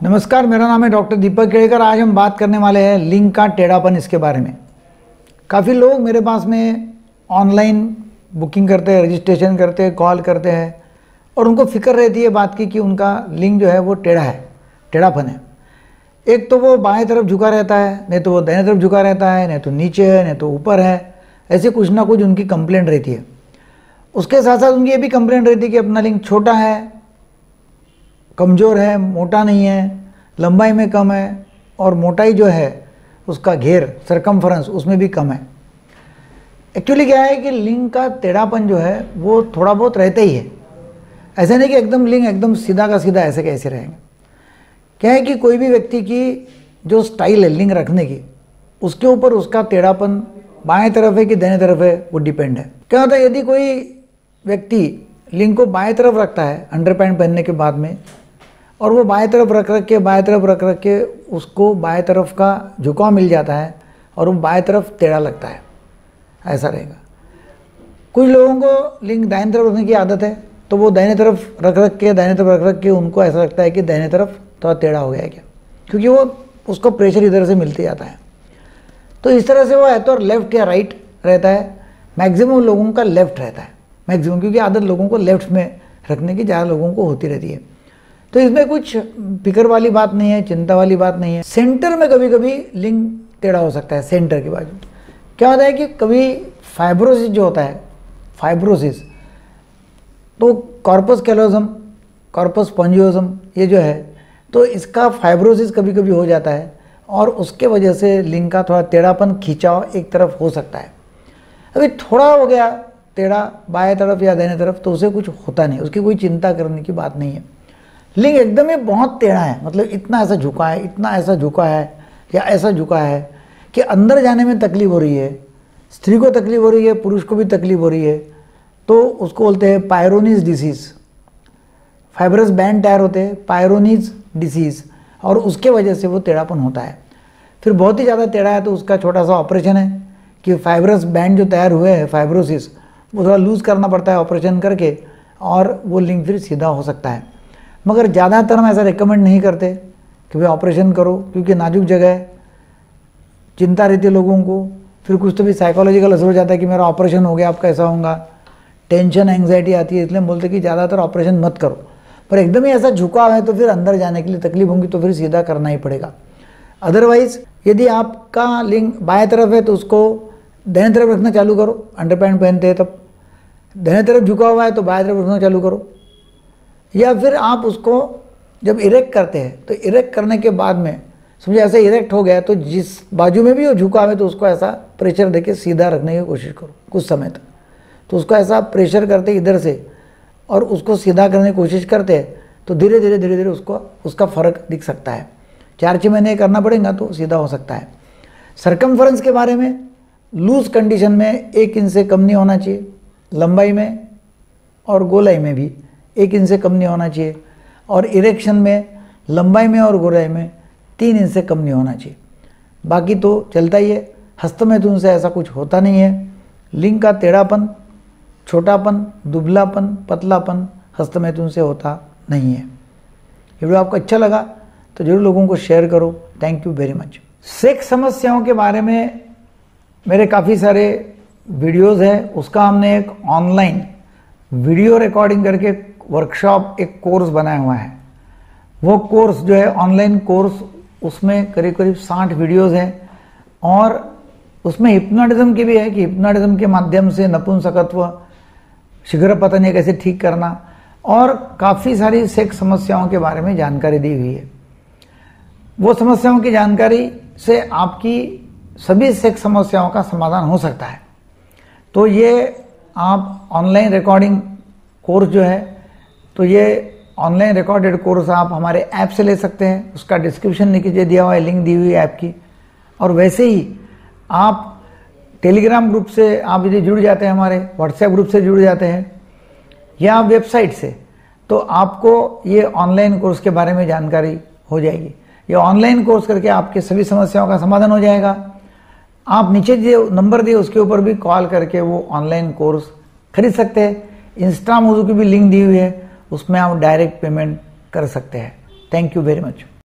नमस्कार, मेरा नाम है डॉक्टर दीपक केड़कर। आज हम बात करने वाले हैं लिंक का टेढ़ापन, इसके बारे में। काफ़ी लोग मेरे पास में ऑनलाइन बुकिंग करते हैं, रजिस्ट्रेशन करते हैं, कॉल करते हैं और उनको फिक्र रहती है बात की कि उनका लिंक जो है वो टेढ़ा है, टेढ़ापन है। एक तो वो बाएं तरफ झुका रहता है, नहीं तो वो दाहिने तरफ झुका रहता है, नहीं तो नीचे है, नहीं तो ऊपर है। ऐसे कुछ ना कुछ उनकी कंप्लेंट रहती है। उसके साथ साथ उनकी ये भी कंप्लेंट रहती है कि अपना लिंक छोटा है, कमज़ोर है, मोटा नहीं है, लंबाई में कम है और मोटाई जो है उसका घेर सरकमफ्रेंस उसमें भी कम है। एक्चुअली क्या है कि लिंक का टेढ़ापन जो है वो थोड़ा बहुत रहता ही है। ऐसा नहीं कि एकदम लिंक एकदम सीधा का सीधा ऐसे कैसे रहेंगे। क्या है कि कोई भी व्यक्ति की जो स्टाइल है लिंक रखने की, उसके ऊपर उसका टेढ़ापन बाएं तरफ है कि दाहिने तरफ है वो डिपेंड है। क्या होता है, यदि कोई व्यक्ति लिंक को बाएं तरफ रखता है अंडरपैंट पहनने के बाद में, और वो बाएं तरफ रख के उसको बाएं तरफ का झुकाव मिल जाता है और वो बाएं तरफ टेढ़ा लगता है, ऐसा रहेगा। कुछ लोगों को लिंक दाहिने तरफ रखने की आदत है, तो वो दाहिने तरफ रख के उनको ऐसा लगता है कि दाहिने तरफ थोड़ा टेढ़ा हो गया है क्या, क्योंकि वो उसको प्रेशर इधर से मिलते जाता है। तो इस तरह से वो है तो लेफ्ट या राइट रहता है। मैक्सिमम लोगों का लेफ्ट रहता है, मैक्सिमम, क्योंकि आदत लोगों को लेफ्ट में रखने की ज़्यादा लोगों को होती रहती है। तो इसमें कुछ फिक्र वाली बात नहीं है, चिंता वाली बात नहीं है। सेंटर में कभी कभी लिंक टेढ़ा हो सकता है। सेंटर के बाजू क्या होता है कि कभी फाइब्रोसिस जो होता है, फाइब्रोसिस, तो कॉर्पस कैलोजम, कॉर्पस स्पॉन्जियोजम ये जो है, तो इसका फाइब्रोसिस कभी कभी हो जाता है और उसके वजह से लिंक का थोड़ा टेढ़ापन, खिंचाव एक तरफ हो सकता है। अभी थोड़ा हो गया टेढ़ा बाएं तरफ या दाहिने तरफ तो उसे कुछ होता नहीं, उसकी कोई चिंता करने की बात नहीं है। लिंक एकदम ही बहुत टेढ़ा है, मतलब इतना ऐसा झुका है, इतना ऐसा झुका है या ऐसा झुका है कि अंदर जाने में तकलीफ हो रही है, स्त्री को तकलीफ हो रही है, पुरुष को भी तकलीफ हो रही है, तो उसको बोलते हैं पायरोनीज डिसीज़। फाइब्रस बैंड तैयार होते हैं, पायरोनीज डिसीज़, और उसके वजह से वो टेढ़ापन होता है। फिर बहुत ही ज़्यादा टेढ़ा है तो उसका छोटा सा ऑपरेशन है कि फाइब्रस बैंड जो तैयार हुए हैं, फाइब्रोसिस, वो थोड़ा लूज़ करना पड़ता है ऑपरेशन करके, और वो लिंक फिर सीधा हो सकता है। मगर ज़्यादातर हम ऐसा रिकमेंड नहीं करते कि भाई ऑपरेशन करो, क्योंकि नाजुक जगह है, चिंता रहती है लोगों को। फिर कुछ तो भी साइकोलॉजिकल असर हो जाता है कि मेरा ऑपरेशन हो गया, अब कैसा होगा, टेंशन एंग्जाइटी आती है। इसलिए हम बोलते हैं कि ज़्यादातर ऑपरेशन मत करो। पर एकदम ही ऐसा झुकाव है तो फिर अंदर जाने के लिए तकलीफ होगी, तो फिर सीधा करना ही पड़ेगा। अदरवाइज़ यदि आपका लिंक बाएँ तरफ है तो उसको दाहिने तरफ रखना चालू करो। अंडरपैंट पहनते हैं तब दाहिने तरफ झुका हुआ है तो बाएँ तरफ रखना चालू करो। या फिर आप उसको जब इरेक्ट करते हैं तो इरेक्ट करने के बाद में समझे ऐसे इरेक्ट हो गया तो जिस बाजू में भी वो झुका है तो उसको ऐसा प्रेशर देके सीधा रखने की कोशिश करो कुछ समय तक। तो उसको ऐसा प्रेशर करते इधर से और उसको सीधा करने की कोशिश करते हैं तो धीरे धीरे उसको उसका फ़र्क दिख सकता है। 4-6 महीने करना पड़ेगा तो सीधा हो सकता है। सरकमफ्रेंस के बारे में, लूज कंडीशन में 1 इंच से कम नहीं होना चाहिए, लंबाई में और गोलाई में भी 1 इंच से कम नहीं होना चाहिए, और इरेक्शन में लंबाई में और गोलाई में 3 इंच से कम नहीं होना चाहिए। बाकी तो चलता ही है। हस्तमैथुन से ऐसा कुछ होता नहीं है। लिंक का टेढ़ापन, छोटापन, दुबलापन, पतलापन हस्तमैथुन से होता नहीं है। ये वीडियो आपको अच्छा लगा तो जरूर लोगों को शेयर करो। Thank you very much. Sex समस्याओं के बारे में मेरे काफ़ी सारे वीडियोज़ हैं। उसका हमने एक ऑनलाइन वीडियो रिकॉर्डिंग करके वर्कशॉप, एक कोर्स बनाया हुआ है। वो कोर्स जो है ऑनलाइन कोर्स, उसमें करीब 60 वीडियोज़ हैं और उसमें हिप्नोटिज्म की भी है कि हिप्नोटिज्म के माध्यम से नपुंसकत्व, शीघ्र पतन कैसे ठीक करना, और काफ़ी सारी सेक्स समस्याओं के बारे में जानकारी दी हुई है। वो समस्याओं की जानकारी से आपकी सभी सेक्स समस्याओं का समाधान हो सकता है। तो ये आप ऑनलाइन रिकॉर्डिंग कोर्स जो है, तो ये ऑनलाइन रिकॉर्डेड कोर्स आप हमारे ऐप से ले सकते हैं। उसका डिस्क्रिप्शन नीचे दिया हुआ है, लिंक दी हुई है ऐप की। और वैसे ही आप टेलीग्राम ग्रुप से आप यदि जुड़ जाते हैं, हमारे व्हाट्सएप ग्रुप से जुड़ जाते हैं या वेबसाइट से, तो आपको ये ऑनलाइन कोर्स के बारे में जानकारी हो जाएगी। ये ऑनलाइन कोर्स करके आपके सभी समस्याओं का समाधान हो जाएगा। आप नीचे जो नंबर दिए उसके ऊपर भी कॉल करके वो ऑनलाइन कोर्स खरीद सकते हैं। इंस्टा मोजो की भी लिंक दी हुई है, उसमें आप डायरेक्ट पेमेंट कर सकते हैं। Thank you very much.